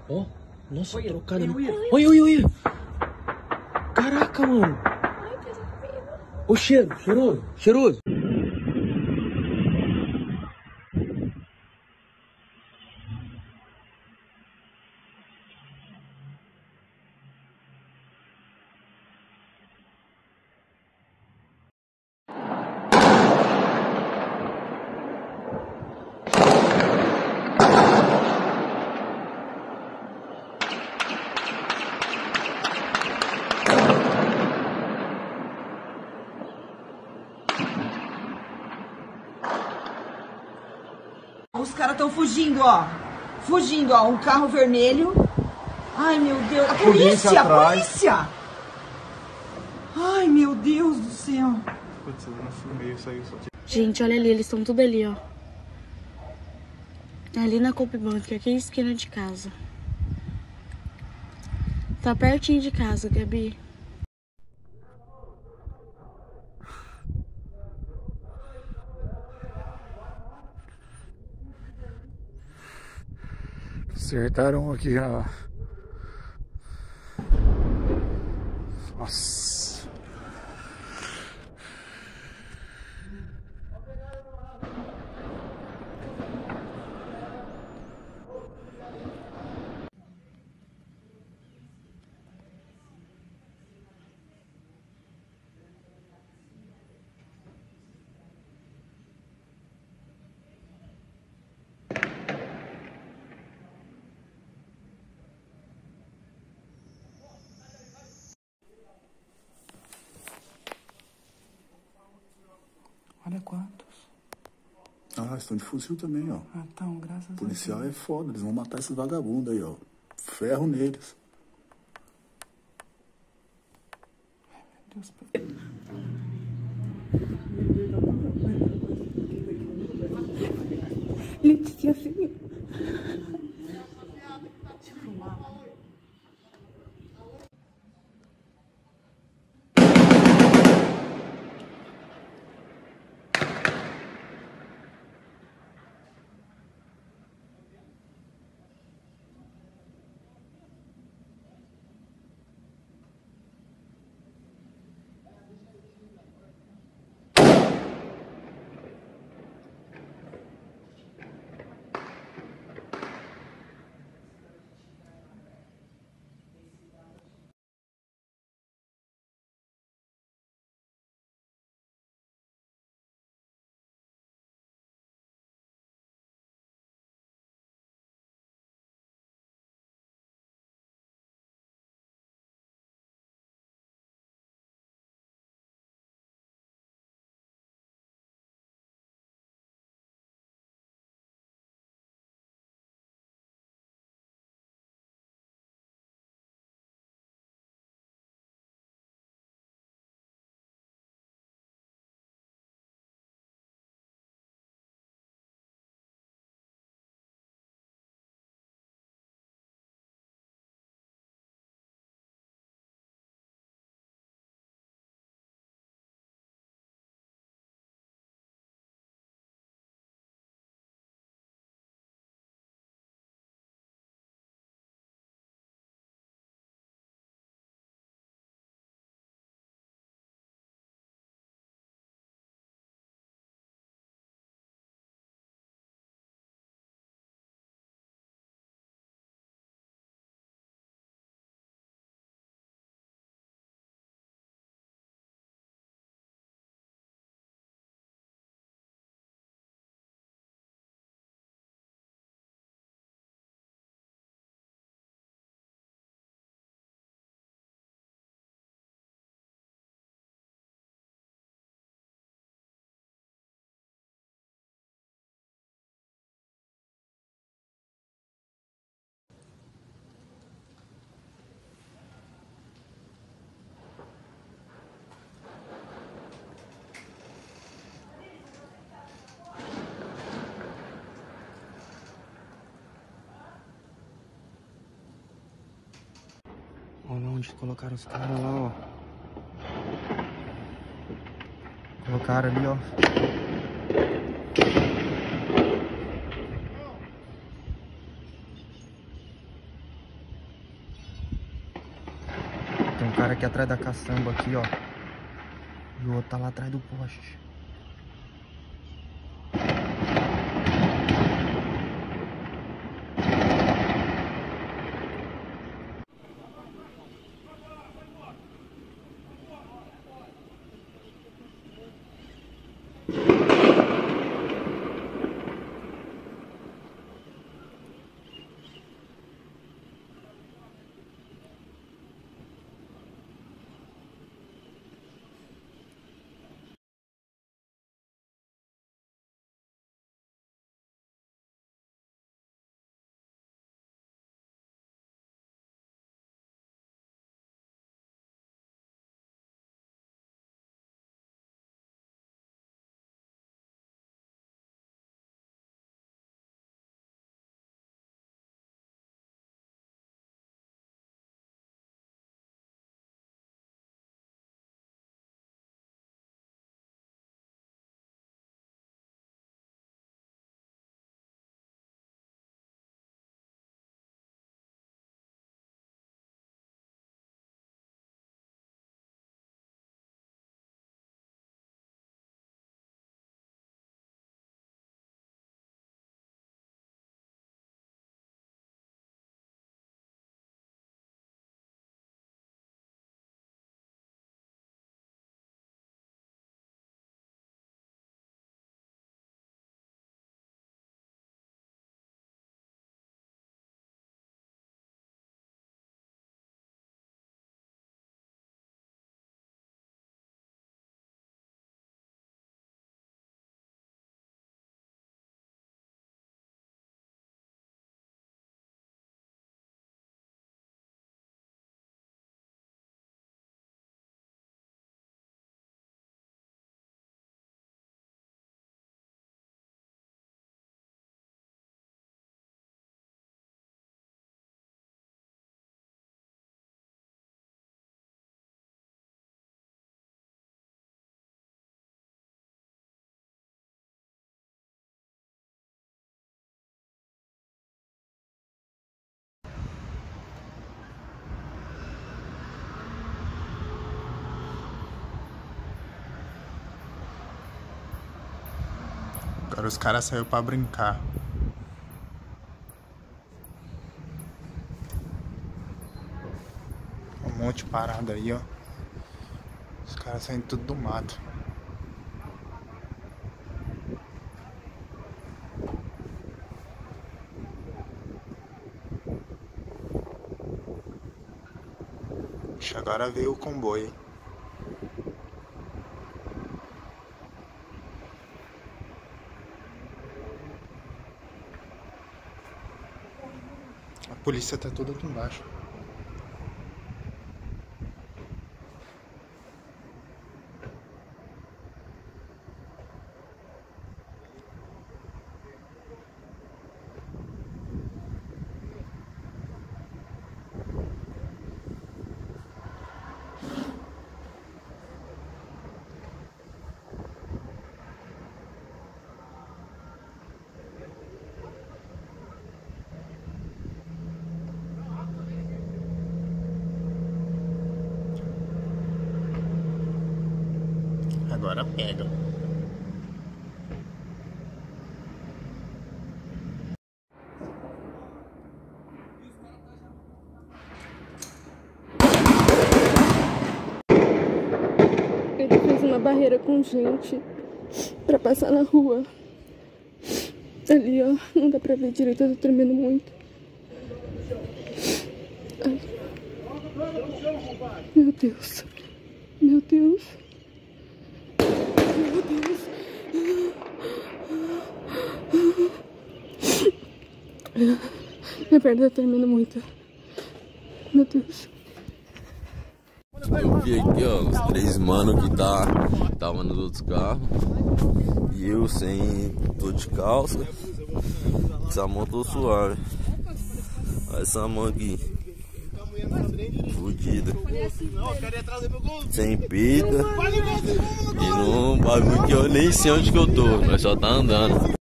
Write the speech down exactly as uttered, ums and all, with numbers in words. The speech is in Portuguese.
Ó, nossa, Oi, trocada. oi, oi. Oi, oi, oi. Caraca, mano. Ô, cheiro, cheiroso, cheiroso. Os caras estão fugindo, ó. Fugindo, ó. Um carro vermelho. Ai, meu Deus. A polícia, a polícia! Ai, meu Deus do céu. Putz, eu não filmei isso aí, só. Gente, olha ali, eles estão tudo ali, ó. Ali na Copibank, aqui na esquina de casa. Tá pertinho de casa, Gabi. Acertaram aqui a... Nossa. Olha quantos. Ah, estão de fuzil também, ó. Ah, então, graças a Deus. O policial é foda, eles vão matar esses vagabundos aí, ó. Ferro neles. Ai, meu Deus. Letícia, assim. Olha onde colocaram os caras lá, ó. Colocaram ali, ó. cara aqui atrás da caçamba aqui, ó. E o outro tá lá atrás do poste. Agora os caras saíram pra brincar. Um monte parado aí, ó. Os caras saindo tudo do mato. Ixi, agora veio o comboio. A polícia tá toda aqui embaixo. Agora pega. Ele fez uma barreira com gente pra passar na rua. Ali, ó, não dá pra ver direito, eu tô tremendo muito. Ai. Meu Deus. Meu Deus. Meu Deus. Minha perna tá tremendo muito. Meu Deus. Eu vi aqui, ó, os três mano que tá, tava nos outros carros. E eu sem, tô de calça. Essa mão tô suave. Olha essa mão aqui. Fudida. Sem pita. E num bagulho que eu nem sei onde que eu tô, mas só tá andando.